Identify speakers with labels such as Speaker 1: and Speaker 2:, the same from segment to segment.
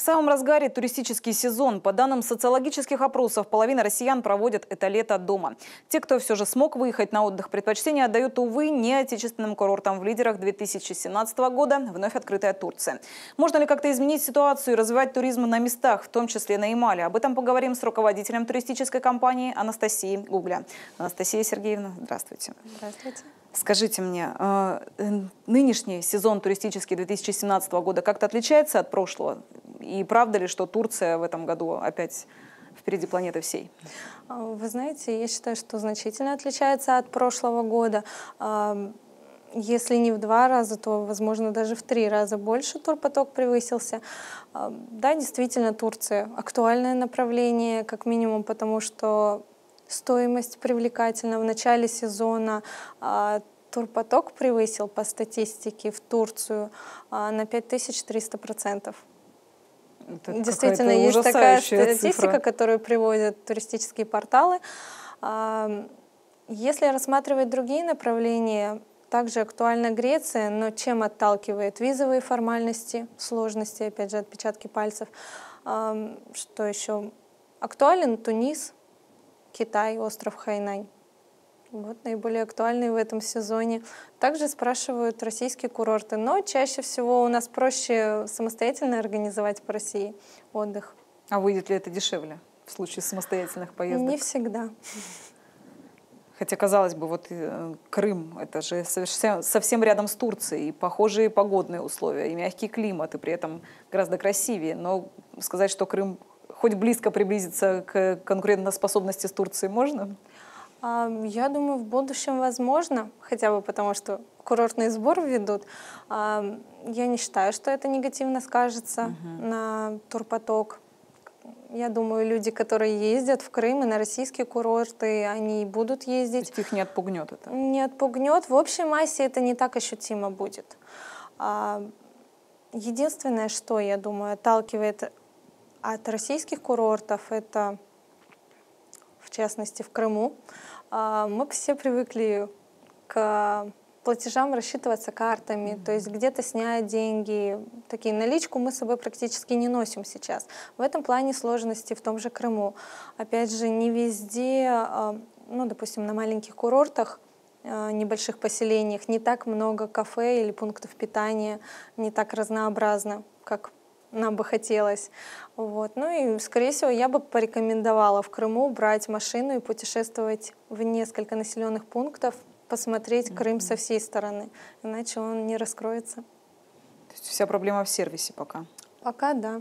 Speaker 1: самом разгаре туристический сезон. По данным социологических опросов, половина россиян проводят это лето дома. Те, кто все же смог выехать на отдых, предпочтение отдают, увы, не отечественным курортам. В лидерах 2017 года вновь открытая Турция. Можно ли как-то изменить ситуацию и развивать туризм на местах, в том числе на Ямале? Об этом поговорим с руководителем туристической компании Анастасией Гугля. Анастасия Сергеевна, здравствуйте.
Speaker 2: Здравствуйте.
Speaker 1: Скажите мне, нынешний сезон туристический 2017 года как-то отличается от прошлого? И правда ли, что Турция в этом году опять впереди планеты всей?
Speaker 2: Вы знаете, я считаю, что значительно отличается от прошлого года. Если не в 2 раза, то, возможно, даже в 3 раза больше турпоток превысился. Да, действительно, Турция — актуальное направление, как минимум, потому что стоимость привлекательна. В начале сезона турпоток превысил по статистике в Турцию на 5300%. Действительно, есть такая статистика,
Speaker 1: цифра,
Speaker 2: которую приводят туристические порталы. Если рассматривать другие направления, также актуальна Греция, но чем отталкивает? Визовые формальности, сложности, опять же, отпечатки пальцев. Что еще? Актуален Тунис, Китай, остров Хайнань. Вот наиболее актуальные в этом сезоне. Также спрашивают российские курорты, но чаще всего у нас проще самостоятельно организовать по России отдых.
Speaker 1: А выйдет ли это дешевле в случае самостоятельных поездок?
Speaker 2: Не всегда.
Speaker 1: Хотя, казалось бы, вот Крым — это же совсем рядом с Турцией, и похожие погодные условия, и мягкий климат, и при этом гораздо красивее. Но сказать, что Крым хоть близко приблизится к конкурентоспособности с Турцией, можно?
Speaker 2: Я думаю, в будущем возможно, хотя бы потому, что курортный сбор ведут. Я не считаю, что это негативно скажется на турпоток. Я думаю, люди, которые ездят в Крым и на российские курорты, они будут ездить.
Speaker 1: То есть их не отпугнет это?
Speaker 2: Не отпугнет. В общей массе это не так ощутимо будет. Единственное, что, я думаю, отталкивает от российских курортов, это, в частности, в Крыму. Мы все привыкли к платежам рассчитываться картами, то есть где-то снять деньги. Такие наличку мы с собой практически не носим сейчас. В этом плане сложности в том же Крыму. Опять же, не везде, допустим, на маленьких курортах, небольших поселениях не так много кафе или пунктов питания, не так разнообразно, как нам бы хотелось. Вот. Ну и, скорее всего, я бы порекомендовала в Крыму брать машину и путешествовать в несколько населенных пунктов, посмотреть Крым со всей стороны, иначе он не раскроется.
Speaker 1: То есть вся проблема в сервисе пока?
Speaker 2: Пока да.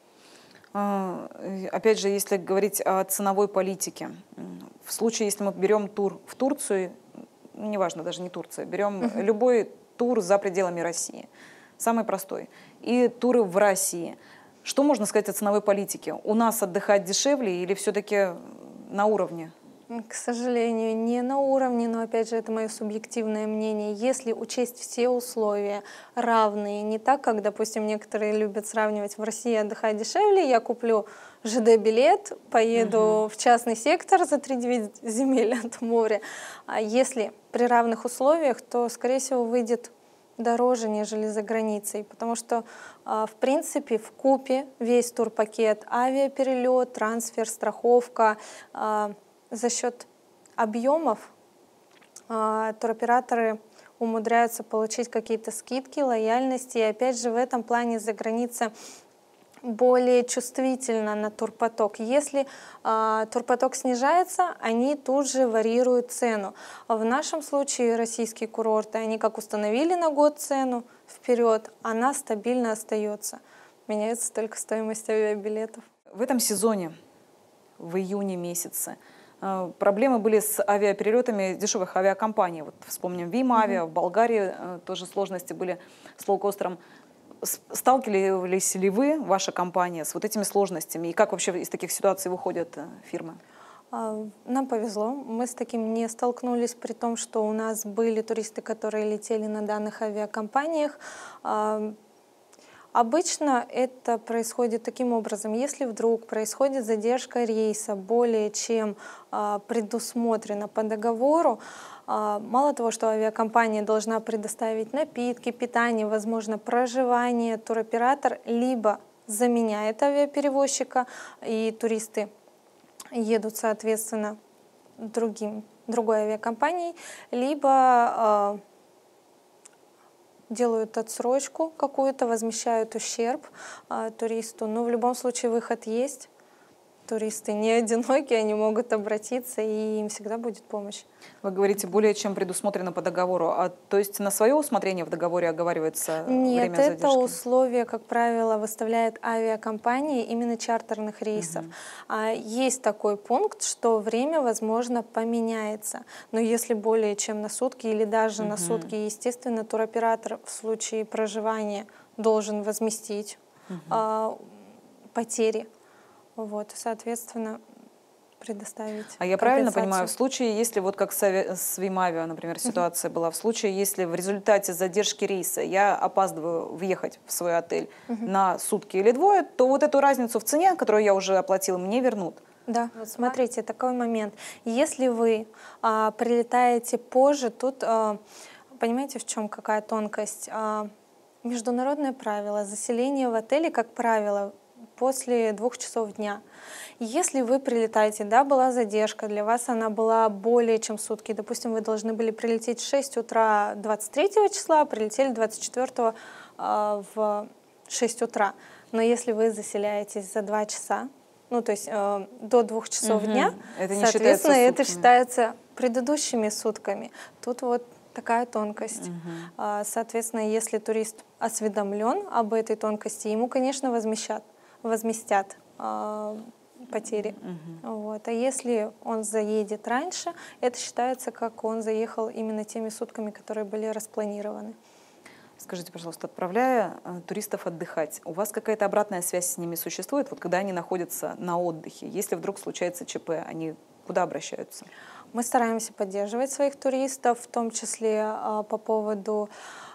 Speaker 1: Опять же, если говорить о ценовой политике, в случае, если мы берем тур в Турцию, неважно, даже не Турция, берем любой тур за пределами России, самый простой, и туры в России. Что можно сказать о ценовой политике? У нас отдыхать дешевле или все-таки на уровне?
Speaker 2: К сожалению, не на уровне, но опять же это мое субъективное мнение. Если учесть все условия равные, не так, как, допустим, некоторые любят сравнивать: в России отдыхать дешевле, я куплю ЖД-билет, поеду в частный сектор за 3-9 земель от моря. А если при равных условиях, то, скорее всего, выйдет дороже, нежели за границей, потому что, в принципе, вкупе весь турпакет, авиаперелет, трансфер, страховка, за счет объемов туроператоры умудряются получить какие-то скидки, лояльности, и опять же в этом плане за граница более чувствительна на турпоток. Если турпоток снижается, они тут же варьируют цену. В нашем случае российские курорты, они как установили на год цену вперед, она стабильно остается. Меняется только стоимость авиабилетов.
Speaker 1: В этом сезоне, в июне месяце, проблемы были с авиаперелетами дешевых авиакомпаний. Вот вспомним Вимавиа, в Болгарии тоже сложности были с лоукостером. Сталкивались ли вы, ваша компания, с вот этими сложностями? И как вообще из таких ситуаций выходят фирмы?
Speaker 2: Нам повезло, мы с таким не столкнулись, при том, что у нас были туристы, которые летели на данных авиакомпаниях. Обычно это происходит таким образом: если вдруг происходит задержка рейса более чем предусмотрено по договору, мало того, что авиакомпания должна предоставить напитки, питание, возможно, проживание, туроператор либо заменяет авиаперевозчика, и туристы едут, соответственно, другой авиакомпанией, либо делают отсрочку какую-то, возмещают ущерб туристу. Но в любом случае выход есть. Туристы не одинокие, они могут обратиться, и им всегда будет помощь.
Speaker 1: Вы говорите, более чем предусмотрено по договору. То есть на свое усмотрение в договоре оговаривается
Speaker 2: Нет,
Speaker 1: время задержки?
Speaker 2: это условие, как правило, выставляет авиакомпании именно чартерных рейсов. Есть такой пункт, что время, возможно, поменяется. Но если более чем на сутки или даже на сутки, естественно, туроператор в случае проживания должен возместить потери. Вот, соответственно, предоставить.
Speaker 1: А я правильно понимаю, в случае, если вот как с Вимавиа, например, ситуация была, в случае, если в результате задержки рейса я опаздываю въехать в свой отель на сутки или двое, то вот эту разницу в цене, которую я уже оплатила, мне вернут?
Speaker 2: Да, вот смотрите, такой момент. Если вы прилетаете позже, тут, понимаете, в чем какая тонкость? Международное правило, заселение в отеле, как правило, после 2 часов дня. Если вы прилетаете, да, была задержка, для вас она была более чем сутки, допустим, вы должны были прилететь в 6 утра 23 числа, прилетели 24 в 6 утра. Но если вы заселяетесь за 2 часа, ну, то есть до 2 часов дня, соответственно, это считается предыдущими сутками. Тут вот такая тонкость. Соответственно, если турист осведомлен об этой тонкости, ему, конечно, возместят потери. Вот. А если он заедет раньше, это считается, как он заехал именно теми сутками, которые были распланированы.
Speaker 1: Скажите, пожалуйста, отправляя туристов отдыхать, у вас какая-то обратная связь с ними существует, вот когда они находятся на отдыхе? Если вдруг случается ЧП, они куда обращаются?
Speaker 2: Мы стараемся поддерживать своих туристов, в том числе по поводу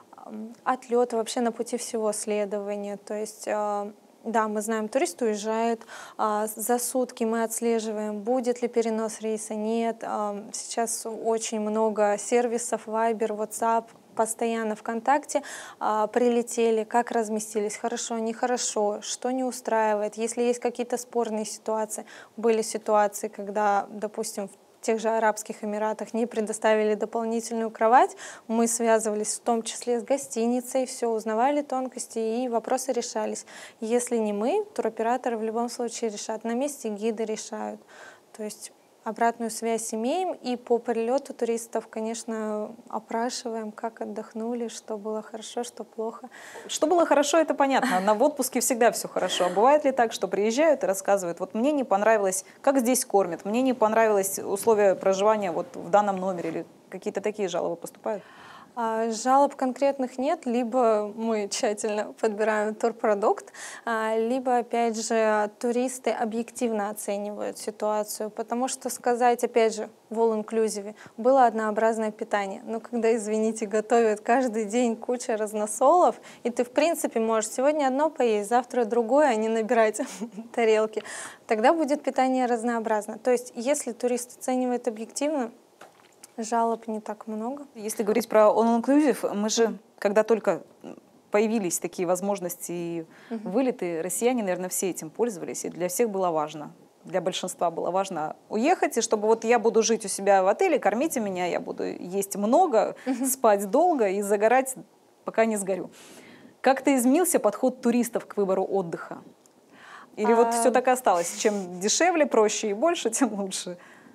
Speaker 2: отлета, вообще на пути всего следования. То есть да, мы знаем, турист уезжает, за сутки мы отслеживаем, будет ли перенос рейса, нет. Сейчас очень много сервисов, Viber, WhatsApp, постоянно ВКонтакте прилетели, как разместились, хорошо, нехорошо, что не устраивает. Если есть какие-то спорные ситуации, были ситуации, когда, допустим, в тех же Арабских Эмиратах не предоставили дополнительную кровать, мы связывались в том числе с гостиницей, все узнавали тонкости и вопросы решались. Если не мы, туроператоры в любом случае решат, на месте гиды решают. То есть обратную связь имеем, и по прилету туристов, конечно, опрашиваем, как отдохнули, что было хорошо, что плохо.
Speaker 1: Что было хорошо, это понятно. В отпуске всегда все хорошо. А бывает ли так, что приезжают и рассказывают, вот мне не понравилось, как здесь кормят, мне не понравилось условия проживания вот в данном номере, или какие-то такие жалобы поступают?
Speaker 2: Жалоб конкретных нет, либо мы тщательно подбираем турпродукт, либо, опять же, туристы объективно оценивают ситуацию, потому что сказать, опять же, в all-inclusive было однообразное питание, но когда, извините, готовят каждый день куча разносолов, и ты, в принципе, можешь сегодня одно поесть, завтра другое, а не набирать тарелки, тогда будет питание разнообразно. То есть, если турист оценивает объективно, жалоб не так много.
Speaker 1: Если говорить про all-inclusive, мы же, когда только появились такие возможности и вылеты, россияне, наверное, все этим пользовались, и для всех было важно. Для большинства было важно уехать, и чтобы вот я буду жить у себя в отеле, кормите меня, я буду есть много, спать долго и загорать, пока не сгорю. Как-то изменился подход туристов к выбору отдыха? Или вот все так и осталось? Чем дешевле, проще и больше, тем лучше?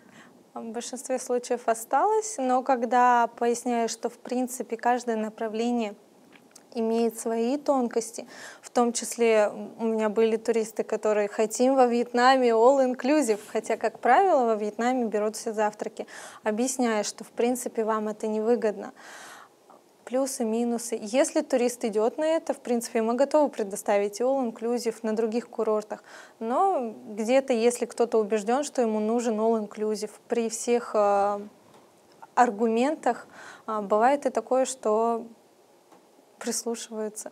Speaker 2: В большинстве случаев осталось, но когда поясняю, что в принципе каждое направление имеет свои тонкости, в том числе у меня были туристы, которые хотим во Вьетнаме all-inclusive, хотя, как правило, во Вьетнаме берут все завтраки, объясняя, что в принципе вам это невыгодно. Плюсы, минусы. Если турист идет на это, в принципе, мы готовы предоставить all-inclusive на других курортах. Но где-то, если кто-то убежден, что ему нужен all-inclusive, при всех аргументах бывает и такое, что прислушиваются.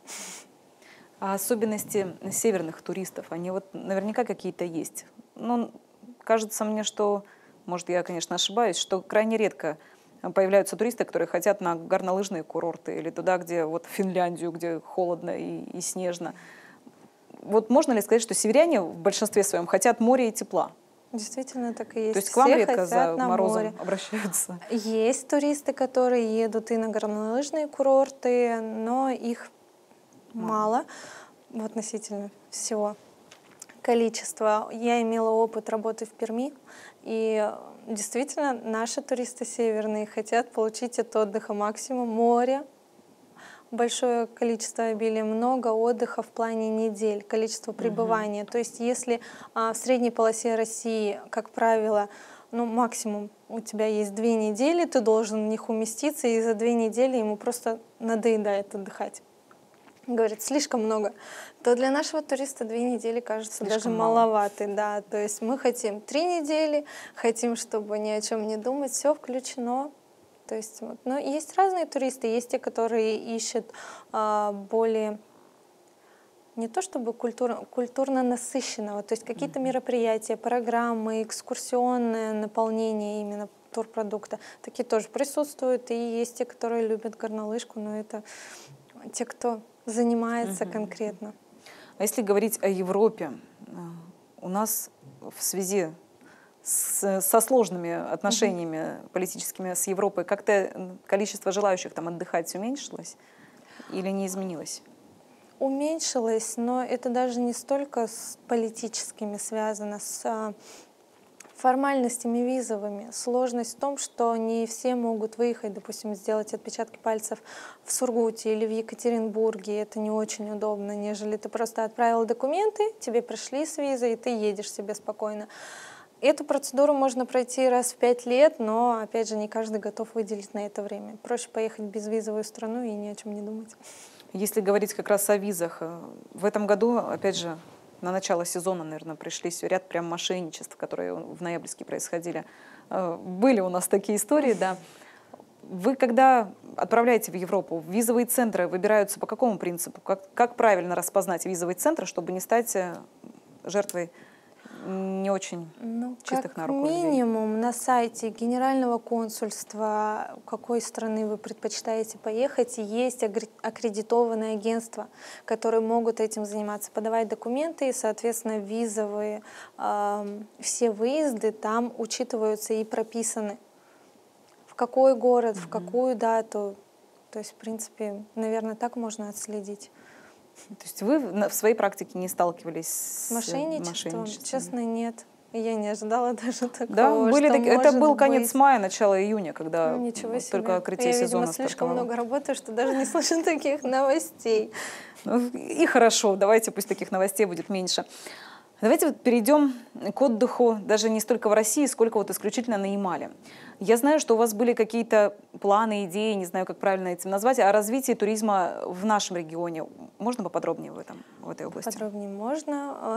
Speaker 1: А особенности северных туристов, они вот наверняка какие-то есть. Но кажется мне, что, может, я, конечно, ошибаюсь, что крайне редко появляются туристы, которые хотят на горнолыжные курорты или туда, где вот в Финляндию, где холодно и снежно. вот можно ли сказать, что северяне в большинстве своем хотят моря и тепла?
Speaker 2: Действительно, так и есть.
Speaker 1: То есть к вам
Speaker 2: Все
Speaker 1: редко за
Speaker 2: хотят на
Speaker 1: морозом
Speaker 2: море.
Speaker 1: обращаются?
Speaker 2: Есть туристы, которые едут и на горнолыжные курорты, но их мало в относительно всего количества. Я имела опыт работы в Перми, и действительно наши туристы северные хотят получить от отдыха максимум море, большое количество обилия, много отдыха в плане недель, количество пребывания. То есть если в средней полосе России, как правило, ну, максимум у тебя есть 2 недели, ты должен в них уместиться, и за 2 недели ему просто надоедает отдыхать. Говорит, слишком много. То для нашего туриста 2 недели кажется
Speaker 1: Слишком
Speaker 2: даже
Speaker 1: мало.
Speaker 2: маловато. Да. То есть мы хотим 3 недели, хотим, чтобы ни о чем не думать, все включено. То есть, вот. Но есть разные туристы, есть те, которые ищут более не то чтобы культурно насыщенного, то есть какие-то мероприятия, программы, экскурсионное наполнение именно турпродукта, такие тоже присутствуют. И есть те, которые любят горнолыжку, но это те, кто занимается конкретно.
Speaker 1: А если говорить о Европе, у нас в связи со сложными отношениями политическими с Европой как-то количество желающих там отдыхать уменьшилось или не изменилось?
Speaker 2: Уменьшилось, но это даже не столько с политическими связано, с формальностями визовыми. Сложность в том, что не все могут выехать, допустим, сделать отпечатки пальцев в Сургуте или в Екатеринбурге. Это не очень удобно, нежели ты просто отправил документы, тебе пришли с визой, и ты едешь себе спокойно. Эту процедуру можно пройти раз в 5 лет, но, опять же, не каждый готов выделить на это время. Проще поехать в безвизовую страну и ни о чем не думать.
Speaker 1: Если говорить как раз о визах, в этом году, опять же, на начало сезона, наверное, пришлись ряд прям мошенничеств, которые в ноябрьске происходили. Были у нас такие истории, да. Вы, когда отправляете в Европу, визовые центры выбираются по какому принципу? Как правильно распознать визовый центр, чтобы не стать жертвой не очень чистых на руку людей?
Speaker 2: Как минимум на сайте Генерального консульства, какой страны вы предпочитаете поехать, есть аккредитованные агентства, которые могут этим заниматься, подавать документы, и, соответственно, визовые все выезды там учитываются и прописаны. В какой город, в какую дату. То есть, в принципе, наверное, так можно отследить.
Speaker 1: То есть вы в своей практике не сталкивались с
Speaker 2: Мошенничеством? Честно, нет. Я не ожидала даже такого.
Speaker 1: Да, были
Speaker 2: что
Speaker 1: это был
Speaker 2: может
Speaker 1: конец
Speaker 2: быть.
Speaker 1: мая, начало июня, когда
Speaker 2: Ничего себе.
Speaker 1: только открытие
Speaker 2: Я,
Speaker 1: сезона
Speaker 2: видимо, слишком
Speaker 1: стартовало.
Speaker 2: много работаю, что даже не слышу таких новостей.
Speaker 1: И хорошо, давайте пусть таких новостей будет меньше. Давайте вот перейдем к отдыху даже не столько в России, сколько вот исключительно на Ямале. Я знаю, что у вас были какие-то планы, идеи, не знаю, как правильно этим назвать, о развитии туризма в нашем регионе. Можно поподробнее в этой области?
Speaker 2: Подробнее можно.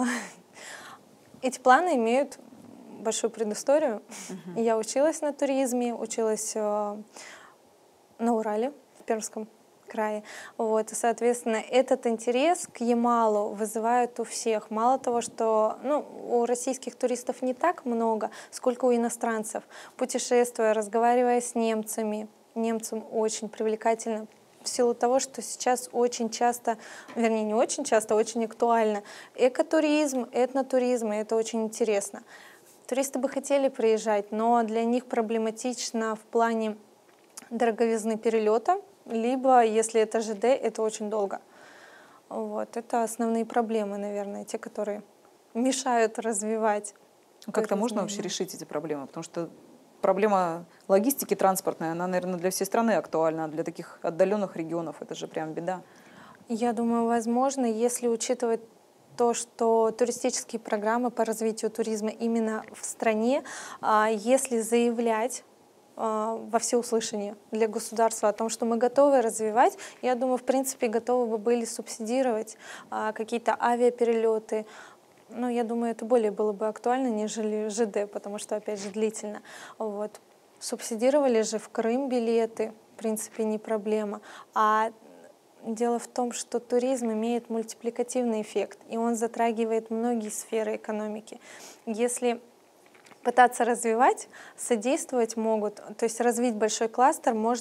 Speaker 2: Эти планы имеют большую предысторию. Я училась на туризме, училась на Урале, в Пермском крае. Вот, и, соответственно, этот интерес к Ямалу вызывает у всех. Мало того, что у российских туристов не так много, сколько у иностранцев. Путешествуя, разговаривая с немцами, немцам очень привлекательно в силу того, что сейчас очень часто, вернее, не очень часто, очень актуально экотуризм, этнотуризм, и это очень интересно. Туристы бы хотели приезжать, но для них проблематично в плане дороговизны перелета, либо, если это ЖД, это очень долго. Вот. Это основные проблемы, наверное, те, которые мешают развивать.
Speaker 1: Как-то можно вообще решить эти проблемы? Потому что проблема логистики транспортной, она, наверное, для всей страны актуальна, а для таких отдаленных регионов это же прям беда.
Speaker 2: Я думаю, возможно, если учитывать то, что туристические программы по развитию туризма именно в стране, если заявлять во всеуслышание для государства о том, что мы готовы развивать, я думаю, в принципе, готовы бы были субсидировать какие-то авиаперелеты. Но я думаю, это более было бы актуально, нежели ЖД, потому что, опять же, длительно. Вот. Субсидировали же в Крым билеты, в принципе, не проблема. А дело в том, что туризм имеет мультипликативный эффект, и он затрагивает многие сферы экономики. Если пытаться развивать, содействовать могут, то есть развить большой кластер можно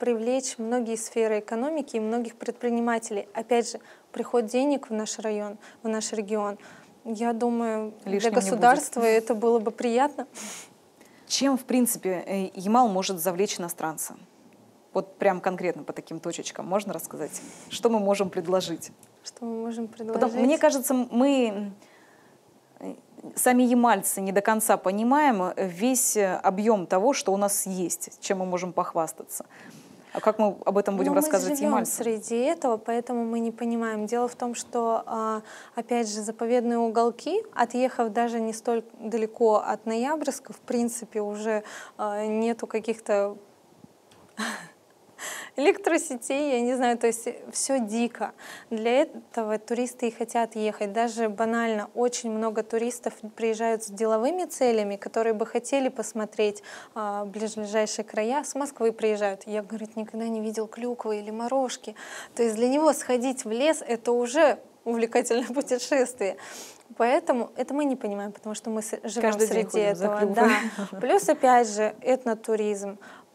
Speaker 2: привлечь многие сферы экономики и многих предпринимателей. Опять же, приход денег в наш район, в наш регион. Я думаю,
Speaker 1: Лишним
Speaker 2: для государства это было бы приятно.
Speaker 1: Чем, в принципе, Ямал может завлечь иностранца? Вот прям конкретно по таким точечкам можно рассказать? Что мы можем предложить?
Speaker 2: Что мы можем предложить?
Speaker 1: Мне кажется, мы, сами ямальцы, не до конца понимаем весь объем того, что у нас есть, чем мы можем похвастаться. А как мы об этом будем рассказывать ямальцам?
Speaker 2: Мы живем среди этого, поэтому мы не понимаем. Дело в том, что, опять же, заповедные уголки, отъехав даже не столь далеко от Ноябрьска, в принципе, уже нету каких-то электросетей, я не знаю, то есть все дико. Для этого туристы и хотят ехать. Даже банально, очень много туристов приезжают с деловыми целями, которые бы хотели посмотреть ближайшие края. С Москвы приезжают. Я, говорит, никогда не видел клюквы или морожки. То есть для него сходить в лес — это уже увлекательное путешествие. Поэтому это мы не понимаем, потому что мы живем среди этого. Да. Плюс, опять же, этнотуризм.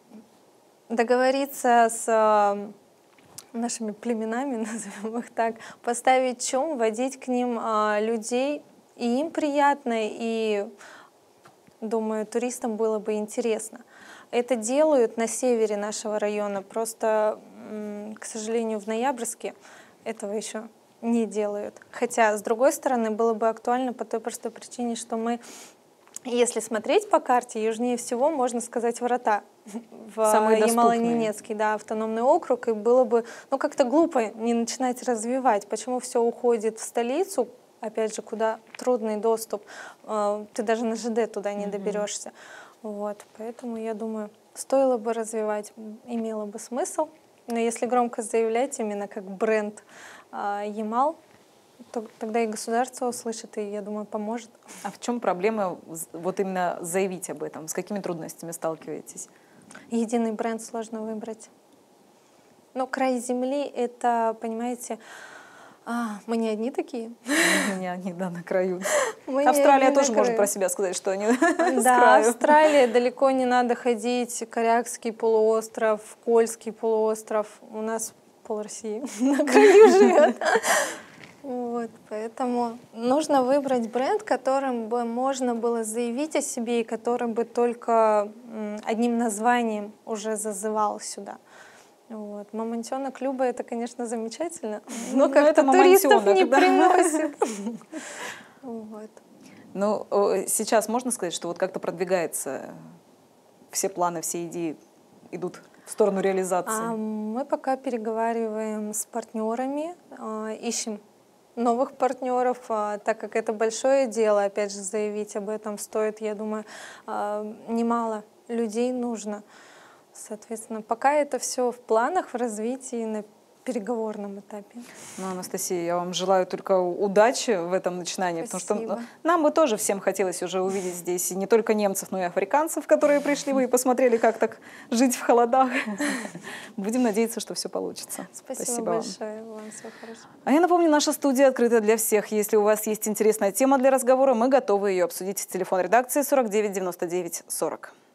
Speaker 2: Договориться с нашими племенами, назовем их так, поставить чум, водить к ним людей, и им приятно, и, думаю, туристам было бы интересно. Это делают на севере нашего района, просто, к сожалению, в Ноябрьске этого еще не делают. Хотя, с другой стороны, было бы актуально по той простой причине, что мы, если смотреть по карте, южнее всего, можно сказать, врата в Ямало-Ненецкий, да, автономный округ, и было бы, ну, как-то глупо не начинать развивать. Почему все уходит в столицу, опять же, куда трудный доступ, ты даже на ЖД туда не доберешься. Вот, поэтому, я думаю, стоило бы развивать, имело бы смысл, но если громко заявлять именно как бренд Ямал, тогда и государство услышит, и, я думаю, поможет.
Speaker 1: А в чем проблема вот именно заявить об этом? С какими трудностями сталкиваетесь?
Speaker 2: Единый бренд сложно выбрать. Но край земли — это, понимаете, мы не одни такие.
Speaker 1: Мы не одни, да, на краю. Австралия тоже может про себя сказать, что они с краю.
Speaker 2: Да, Австралия, далеко не надо ходить. Корякский полуостров, Кольский полуостров. У нас пол России на краю живет. Вот, поэтому нужно выбрать бренд, которым бы можно было заявить о себе и который бы только одним названием уже зазывал сюда. Вот. Мамонтенок Люба — это, конечно, замечательно, но как-то туристов не приносит.
Speaker 1: Ну, сейчас можно сказать, что вот как-то продвигается, все планы, все идеи идут в сторону реализации?
Speaker 2: Мы пока переговариваем с партнерами, ищем новых партнеров, так как это большое дело, опять же, заявить об этом стоит, я думаю, немало людей нужно. Соответственно, пока это все в планах, в развитии, на переговорном этапе.
Speaker 1: Ну, Анастасия, я вам желаю только удачи в этом начинании,
Speaker 2: Спасибо.
Speaker 1: Потому что нам бы тоже всем хотелось уже увидеть здесь не только немцев, но и африканцев, которые пришли бы и посмотрели, как так жить в холодах. Будем надеяться, что все получится.
Speaker 2: Спасибо большое. Вам всего хорошего.
Speaker 1: А я напомню, наша студия открыта для всех. Если у вас есть интересная тема для разговора, мы готовы ее обсудить. Телефон редакции 49 99 40.